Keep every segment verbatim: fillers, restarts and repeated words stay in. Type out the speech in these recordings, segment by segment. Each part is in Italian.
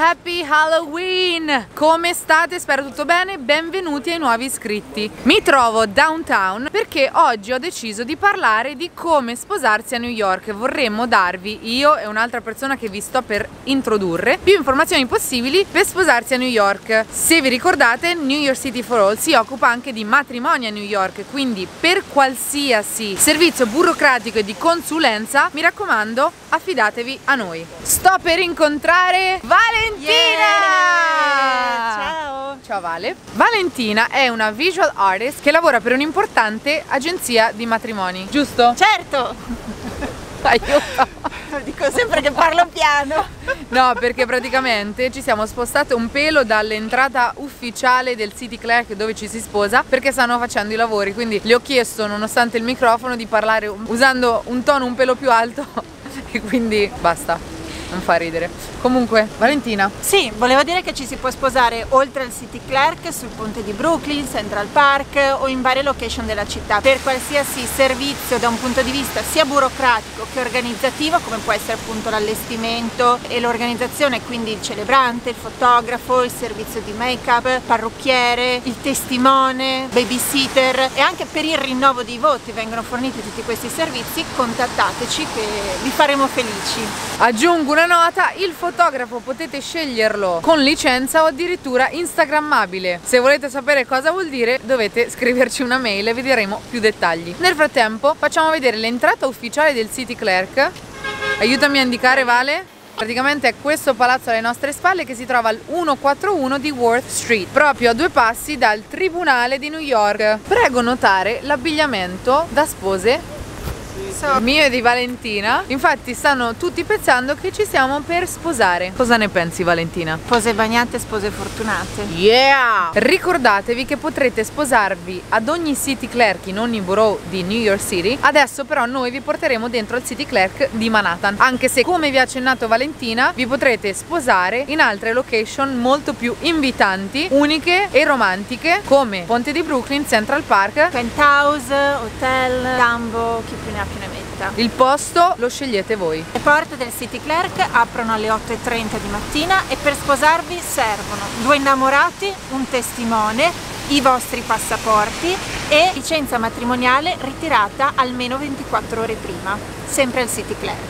Happy Halloween! Come state? Spero tutto bene. Benvenuti ai nuovi iscritti. Mi trovo downtown perché oggi ho deciso di parlare di come sposarsi a New York. Vorremmo darvi, io e un'altra persona che vi sto per introdurre, più informazioni possibili per sposarsi a New York. Se vi ricordate, New York City for All si occupa anche di matrimoni a New York, quindi per qualsiasi servizio burocratico e di consulenza, mi raccomando, affidatevi a noi. Sto per incontrare Valentina! Yeah! Ciao! Ciao Vale. Valentina è una visual artist che lavora per un'importante agenzia di matrimoni, giusto? Certo! Aiuto! Dico sempre che parlo piano. No, perché praticamente ci siamo spostate un pelo dall'entrata ufficiale del City Clerk dove ci si sposa, perché stanno facendo i lavori, quindi le ho chiesto, nonostante il microfono, di parlare usando un tono un pelo più alto e quindi basta, non fa ridere. Comunque, Valentina. Sì, volevo dire che ci si può sposare oltre al City Clerk, sul ponte di Brooklyn, Central Park o in varie location della città, per qualsiasi servizio da un punto di vista sia burocratico che organizzativo, come può essere appunto l'allestimento e l'organizzazione, quindi il celebrante, il fotografo, il servizio di make-up, parrucchiere, il testimone, babysitter, e anche per il rinnovo dei voti vengono forniti tutti questi servizi. Contattateci che vi faremo felici. Aggiungo una nota: il fotografo potete sceglierlo con licenza o addirittura instagrammabile. Se volete sapere cosa vuol dire, dovete scriverci una mail e vi daremo più dettagli. Nel frattempo facciamo vedere l'entrata ufficiale del City Clerk. Aiutami a indicare, Vale. Praticamente è questo palazzo alle nostre spalle, che si trova al centoquarantuno di Worth Street, proprio a due passi dal Tribunale di New York. Prego notare l'abbigliamento da spose So. mio e di Valentina. Infatti stanno tutti pensando che ci stiamo per sposare. Cosa ne pensi, Valentina? Spose bagnate, spose fortunate. Yeah! Ricordatevi che potrete sposarvi ad ogni City Clerk in ogni borough di New York City. Adesso però noi vi porteremo dentro al City Clerk di Manhattan, anche se, come vi ha accennato Valentina, vi potrete sposare in altre location molto più invitanti, uniche e romantiche, come Ponte di Brooklyn, Central Park, Penthouse, hotel, Dumbo, chi più ne ha più ne metta. il posto lo scegliete voi. Le porte del City Clerk aprono alle otto e trenta di mattina e per sposarvi servono due innamorati, un testimone, i vostri passaporti e licenza matrimoniale ritirata almeno ventiquattro ore prima, sempre al City Clerk.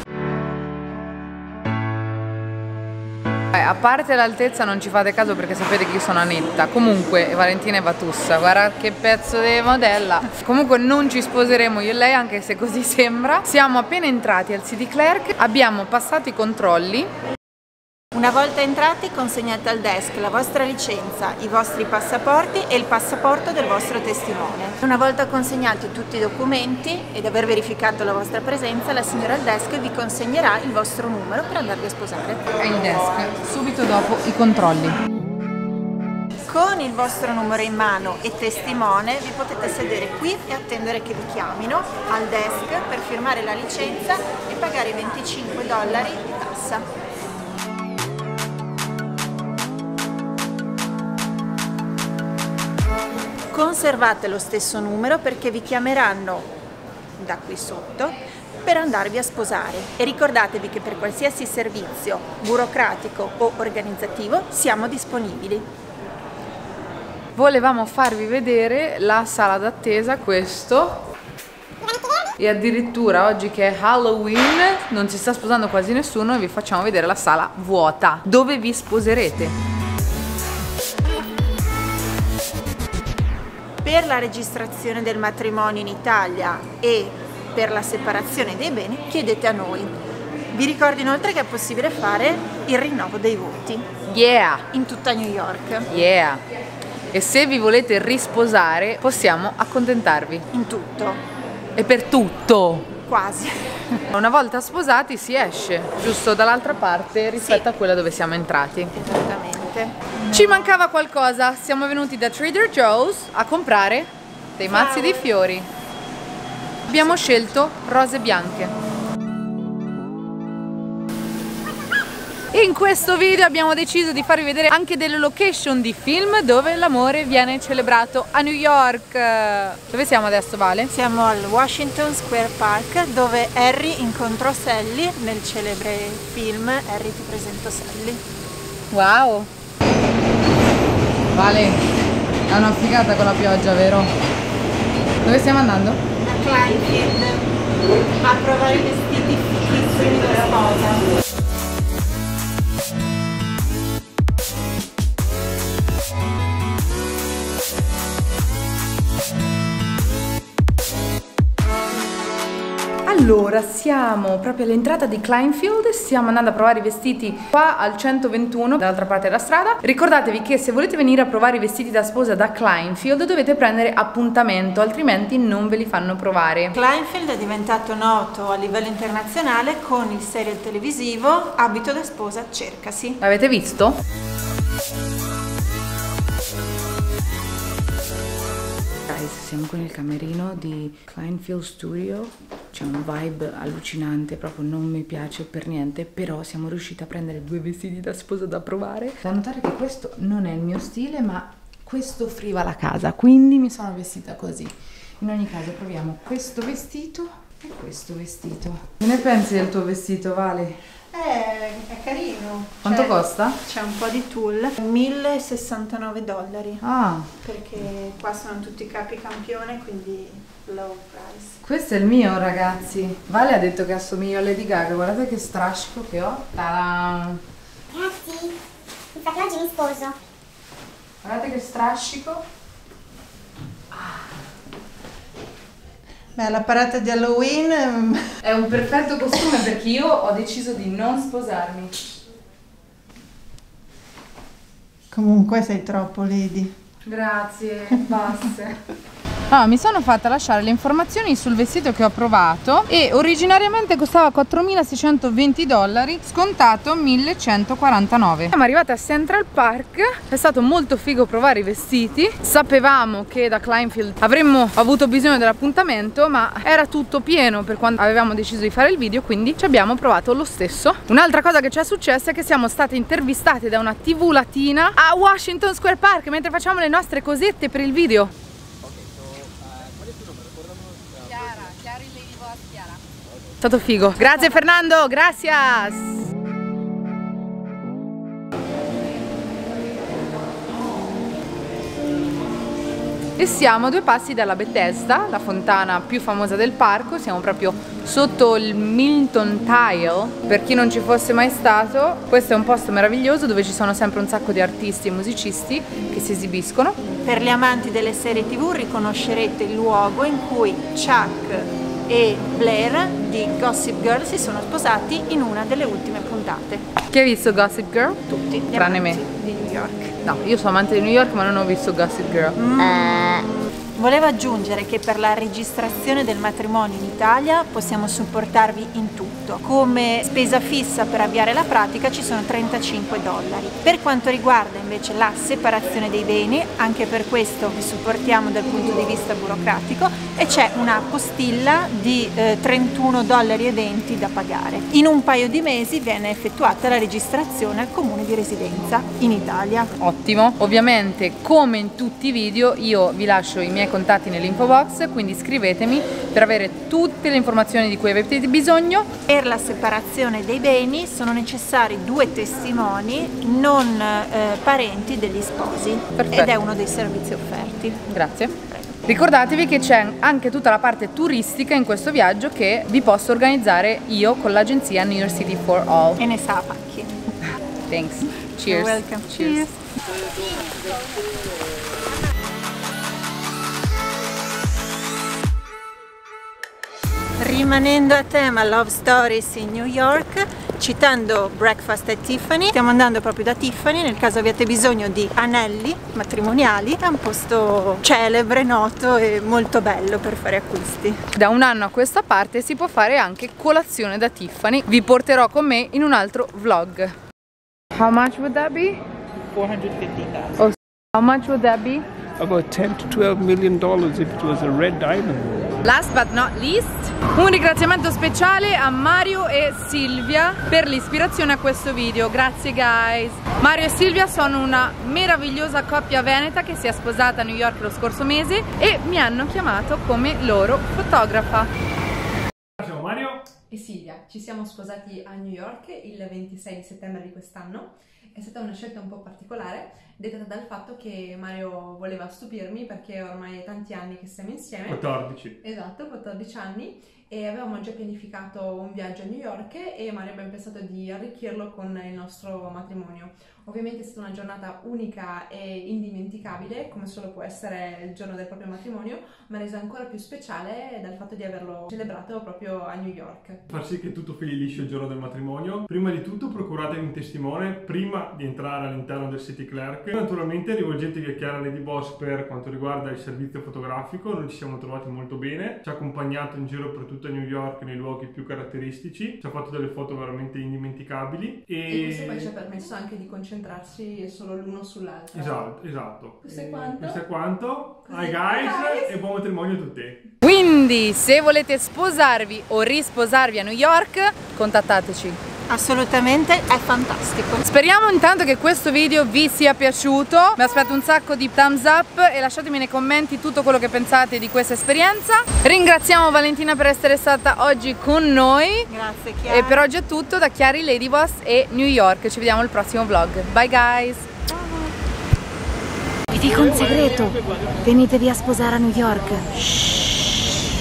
A parte l'altezza non ci fate caso perché sapete che io sono Anetta. Comunque Valentina è Vatussa, guarda che pezzo di modella. Comunque non ci sposeremo io e lei, anche se così sembra. Siamo appena entrati al City Clerk, abbiamo passato i controlli. Una volta entrati consegnate al desk la vostra licenza, i vostri passaporti e il passaporto del vostro testimone. Una volta consegnati tutti i documenti ed aver verificato la vostra presenza, la signora al desk vi consegnerà il vostro numero per andarvi a sposare. È il desk, subito dopo i controlli. Con il vostro numero in mano e testimone vi potete sedere qui e attendere che vi chiamino al desk per firmare la licenza e pagare venticinque dollari di tassa. Conservate lo stesso numero perché vi chiameranno da qui sotto per andarvi a sposare, e ricordatevi che per qualsiasi servizio burocratico o organizzativo siamo disponibili. Volevamo farvi vedere la sala d'attesa, questo, e addirittura oggi che è Halloween non si sta sposando quasi nessuno e vi facciamo vedere la sala vuota dove vi sposerete. Per la registrazione del matrimonio in Italia e per la separazione dei beni chiedete a noi. Vi ricordo inoltre che è possibile fare il rinnovo dei voti. Yeah! In tutta New York. Yeah! E se vi volete risposare possiamo accontentarvi. In tutto. E per tutto! Quasi. Una volta sposati si esce, giusto dall'altra parte rispetto Sì. a quella dove siamo entrati. Esattamente. Ci mancava qualcosa, siamo venuti da Trader Joe's a comprare dei mazzi di fiori. Abbiamo scelto rose bianche. E in questo video abbiamo deciso di farvi vedere anche delle location di film dove l'amore viene celebrato a New York. Dove siamo adesso, Vale? Siamo al Washington Square Park, dove Harry incontrò Sally nel celebre film Harry ti presento Sally. Wow. Vale, è una figata con la pioggia, vero? Dove stiamo andando? A Kleinfield a provare i vestiti fighissimi da sposa. Allora, siamo proprio all'entrata di Kleinfield, stiamo andando a provare i vestiti qua al centoventuno, dall'altra parte della strada. Ricordatevi che se volete venire a provare i vestiti da sposa da Kleinfield dovete prendere appuntamento, altrimenti non ve li fanno provare. Kleinfield è diventato noto a livello internazionale con il serial televisivo Abito da sposa, cercasi. L'avete visto? Siamo con il camerino di Kleinfield Studio, c'è un vibe allucinante, proprio non mi piace per niente, però siamo riusciti a prendere due vestiti da sposa da provare. Da notare che questo non è il mio stile, ma questo offriva la casa, quindi mi sono vestita così. In ogni caso proviamo questo vestito e questo vestito. Che ne pensi del tuo vestito, Vale? Eh, è carino. Quanto cioè, costa? C'è un po' di tulle, mille e sessantanove dollari. Ah. Perché qua sono tutti capi campione, quindi low price. Questo è il mio, ragazzi. Vale ha detto che assomiglio a Lady Gaga, guardate che strascico che ho. Ta-da! Ragazzi, infatti oggi mi sposo. Guardate che strascico. Beh, la parata di Halloween è un perfetto costume perché io ho deciso di non sposarmi. Comunque sei troppo, Lady. Grazie, basse. Ah, mi sono fatta lasciare le informazioni sul vestito che ho provato e originariamente costava quattromilasicentoventi dollari, scontato millecentoquarantanove. Siamo arrivati a Central Park, è stato molto figo provare i vestiti. Sapevamo che da Kleinfield avremmo avuto bisogno dell'appuntamento, ma era tutto pieno per quando avevamo deciso di fare il video, quindi ci abbiamo provato lo stesso. Un'altra cosa che ci è successa è che siamo state intervistate da una tivù latina a Washington Square Park mentre facciamo le nostre cosette per il video. È stato figo. Grazie Fernando, gracias. E siamo a due passi dalla Bethesda, la fontana più famosa del parco. Siamo proprio sotto il Milton Tile. Per chi non ci fosse mai stato, questo è un posto meraviglioso dove ci sono sempre un sacco di artisti e musicisti che si esibiscono. Per gli amanti delle serie tivù riconoscerete il luogo in cui Chuck e Blair di Gossip Girl si sono sposati in una delle ultime puntate. Chi ha visto Gossip Girl? Tutti, tranne me. Di New York. No, io sono amante di New York ma non ho visto Gossip Girl. Mm. Uh. Volevo aggiungere che per la registrazione del matrimonio in Italia possiamo supportarvi in tutto. Come spesa fissa per avviare la pratica ci sono trentacinque dollari. Per quanto riguarda invece la separazione dei beni, anche per questo vi supportiamo dal punto di vista burocratico e c'è una postilla di eh, trentuno dollari e venti da pagare. In un paio di mesi viene effettuata la registrazione al comune di residenza in Italia. Ottimo. Ovviamente, come in tutti i video, io vi lascio i miei contatti nell'info box, quindi scrivetemi per avere tutte le informazioni di cui avete bisogno. Per la separazione dei beni sono necessari due testimoni non eh, parenti degli sposi. Perfetto. Ed è uno dei servizi offerti. Grazie. Prego. Ricordatevi che c'è anche tutta la parte turistica in questo viaggio che vi posso organizzare io con l'agenzia New York City for All. E ne sa pacchi. Thanks. Cheers. You're welcome. Cheers. Rimanendo a tema Love Stories in New York, citando Breakfast at Tiffany, stiamo andando proprio da Tiffany nel caso abbiate bisogno di anelli matrimoniali. È un posto celebre, noto e molto bello per fare acquisti. Da un anno a questa parte si può fare anche colazione da Tiffany. Vi porterò con me in un altro vlog. How much would that be? four hundred fifty thousand. Oh, how much would that be? About ten to twelve million dollars if it was a red diamond. Last but not least, un ringraziamento speciale a Mario e Silvia per l'ispirazione a questo video. Grazie guys. Mario e Silvia sono una meravigliosa coppia veneta che si è sposata a New York lo scorso mese e mi hanno chiamato come loro fotografa. Siamo Mario e Silvia. Ci siamo sposati a New York il ventisei di settembre di quest'anno. È stata una scelta un po' particolare, dettata dal fatto che Mario voleva stupirmi, perché ormai è tanti anni che stiamo insieme. quattordici. Esatto, quattordici anni, e avevamo già pianificato un viaggio a New York e Mario abbiamo pensato di arricchirlo con il nostro matrimonio. Ovviamente è stata una giornata unica e indimenticabile, come solo può essere il giorno del proprio matrimonio, ma resa ancora più speciale dal fatto di averlo celebrato proprio a New York. Far sì che tutto fili liscio il giorno del matrimonio. Prima di tutto procuratevi un testimone prima di entrare all'interno del City Clerk. Naturalmente rivolgetevi a Chiara Lady Boss per quanto riguarda il servizio fotografico. Noi ci siamo trovati molto bene, ci ha accompagnato in giro per tutta New York nei luoghi più caratteristici, ci ha fatto delle foto veramente indimenticabili e, e questo poi ci ha permesso anche di concentrarci solo l'uno sull'altro. Esatto, esatto. Questo è quanto? Questo è quanto. Hi Hi, guys, guys. e buon matrimonio a tutti. Quindi se volete sposarvi o risposarvi a New York, contattateci. Assolutamente, è fantastico. Speriamo intanto che questo video vi sia piaciuto, mi aspetto un sacco di thumbs up e lasciatemi nei commenti tutto quello che pensate di questa esperienza. Ringraziamo Valentina per essere stata oggi con noi. Grazie Chiara. E per oggi è tutto da Chiari Lady Boss e New York, ci vediamo al prossimo vlog. Bye guys! Vi dico un segreto, venitevi a sposare a New York. Shh.